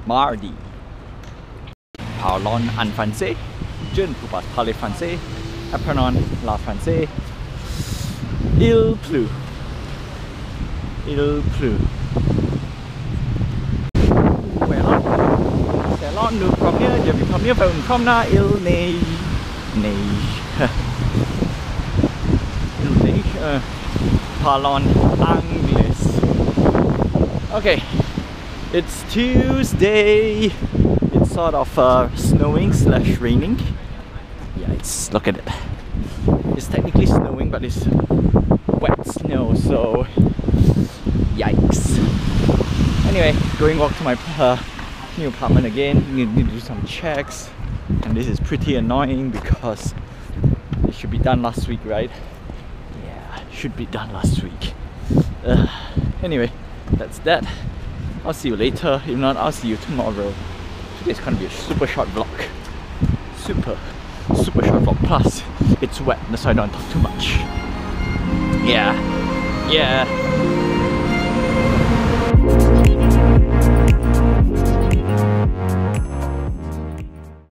Mardi. Parlons en français. Je ne peux pas parler français. Apprenons la français. Il pleut. Il pleut. C'est là nous première, je vais première faire une promenade, il neige. Neige. Il neige. Parlons anglais. Okay, it's Tuesday. It's sort of snowing / raining. Yeah, look at it. It's technically snowing, but it's wet snow, so yikes. Anyway, going walk to my new apartment again. Need to do some checks, and this is pretty annoying because it should be done last week, right? Yeah, should be done last week. Anyway, that's that. I'll see you later. If not, I'll see you tomorrow. Today's gonna be a super short vlog. Super short vlog. Plus, it's wet, so I don't talk too much. Yeah.